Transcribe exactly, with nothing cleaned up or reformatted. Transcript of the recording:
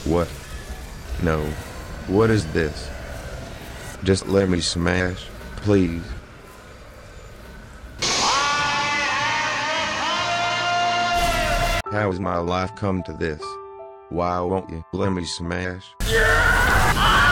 What? No. What is this? Just let me smash, please. How has my life come to this? Why won't you let me smash? Yeah!